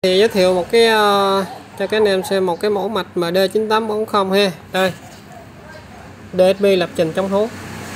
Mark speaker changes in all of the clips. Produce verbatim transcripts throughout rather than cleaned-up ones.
Speaker 1: Thì giới thiệu một cái uh, cho các anh em xem một cái mẫu mạch M D chín tám bốn không ha. Đây, D S B lập trình chống hố.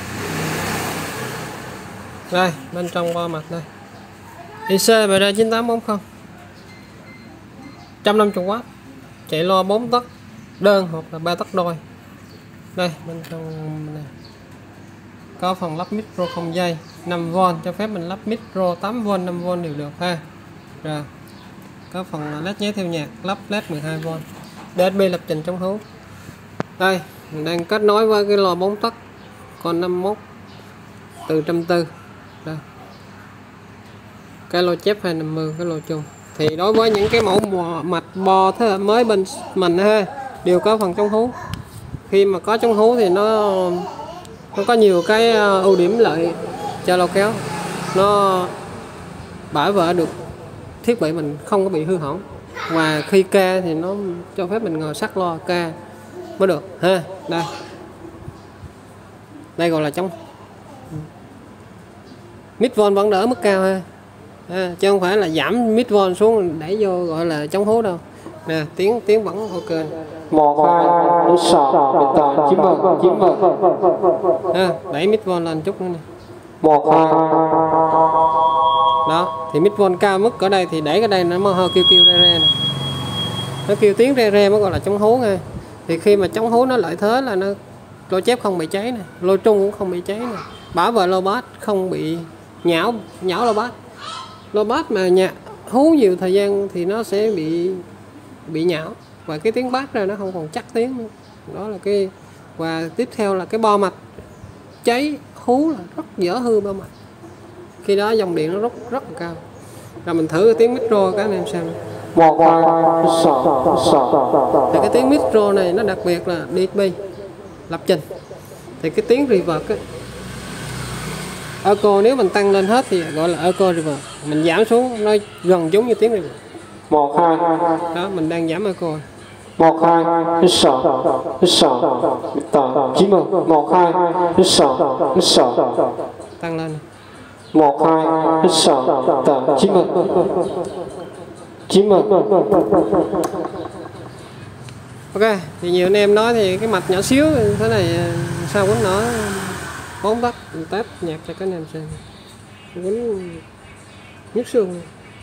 Speaker 1: Đây, bên trong bo mạch đây. I C M D chín tám bốn không, một trăm năm mươi oát, chạy lo bốn tấc đơn hoặc là ba tấc đôi. Đây, bên trong này có phần lắp micro không dây năm vôn, cho phép mình lắp micro tám vôn, năm vôn đều được ha. Rồi, có phần led nháy theo nhạc, lắp led mười hai vôn, D S B lập trình chống hố. Đây, mình đang kết nối với cái lo bốn tấc con năm mốt từ trăm tư. Đây, cái lô chép hai năm mươi, cái lô chung. Thì đối với những cái mẫu mạch bo thế hệ mới bên mình ha, đều có phần chống hú. Khi mà có chống hú thì nó nó có nhiều cái ưu điểm lợi cho lô kéo, nó bảo vệ được thiết bị mình không có bị hư hỏng, và khi ca thì nó cho phép mình ngồi sát lo ca mới được ha. Đây, đây gọi là chống mid vol vẫn đỡ mức cao ha, à, chứ không phải là giảm mid vol xuống đẩy vô gọi là chống hú đâu nè. Tiếng tiếng vẫn ok.
Speaker 2: Một hai sáu tám chín mươi chín mươi,
Speaker 1: à, đẩy mid vol lên chút nữa nè.
Speaker 2: Một hai
Speaker 1: đó, thì mid vol cao mức ở đây thì đẩy cái đây nó mới hơi kêu kêu re re nè, nó kêu tiếng re re mới gọi là chống hú nha. Thì khi mà chống hú nó lợi thế là nó lô chép không bị cháy nè, lô trung cũng không bị cháy nè, bảo vệ lô bass không bị nhão nhão lô bass. Lô bass mà nhạc hú nhiều thời gian thì nó sẽ bị bị nhão, và cái tiếng bass ra nó không còn chắc tiếng nữa. Đó là cái, và tiếp theo là cái bo mạch cháy hú là rất dở hư bo mạch, khi đó dòng điện nó rất rất là cao. Rồi mình thử cái tiếng micro các anh em xem.
Speaker 2: một hai sáu sáu,
Speaker 1: thì cái tiếng micro này nó đặc biệt là D S B lập trình, thì cái tiếng reverb á, echo nếu mình tăng lên hết thì gọi là echo reverb, mình giảm xuống nó gần giống như tiếng reverb.
Speaker 2: Một hai
Speaker 1: Đó, mình đang giảm echo.
Speaker 2: một hai sáu sáu tám chín mươi, một hai sáu sáu
Speaker 1: Tăng lên
Speaker 2: một hai sáu tám chín mươi chín mươi.
Speaker 1: Ok, thì nhiều anh em nói thì cái mạch nhỏ xíu thế này sao quýnh nó bốn tấc, mình test nhạc cho các anh em xem. Quýnh nhức xương,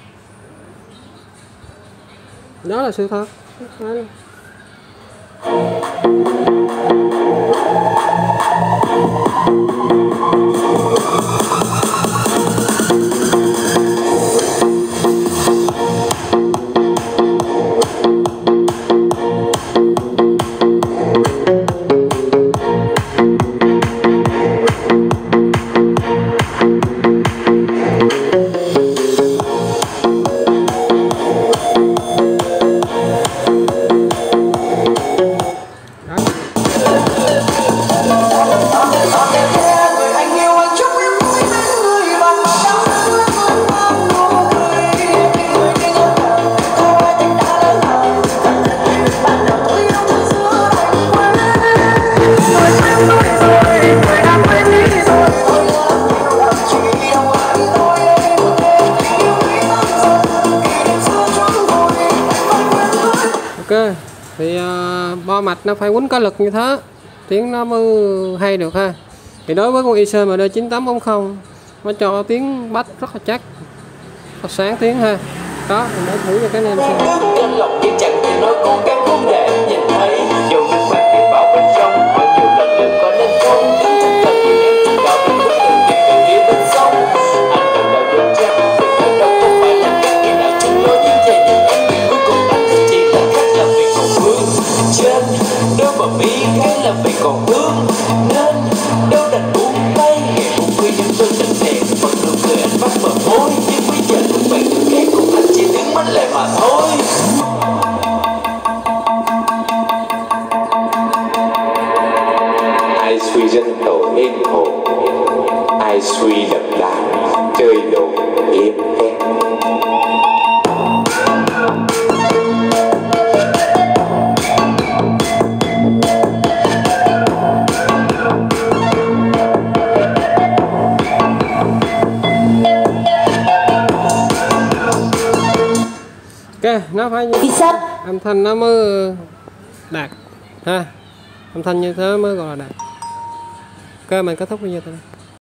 Speaker 1: đó là sự thật. Đó. Ok, thì uh, bo mạch nó phải quýnh có lực như thế tiếng nó mới hay được ha. Thì đối với con I C M D chín tám bốn không, nó cho tiếng bass rất là chắc, rất sáng tiếng ha. Đó, mình để thử cho các anh em xem.
Speaker 3: Vì còn hướng nên đâu đành buông tay, ngày một người dân tôi tình thẹn vẫn nụ cười anh bắt bờ môi, nhưng bây giờ cũng bạn người khác cùng anh chỉ đứng mắt lại mà thôi. Ai suy dân tổ êm hồn, ai suy đập đá chơi đồ êm đen.
Speaker 1: Ok, nó phải như
Speaker 4: Vì sao?
Speaker 1: âm thanh nó mới đạt ha, âm thanh như thế mới gọi là đạt. Ok, mình kết thúc video này.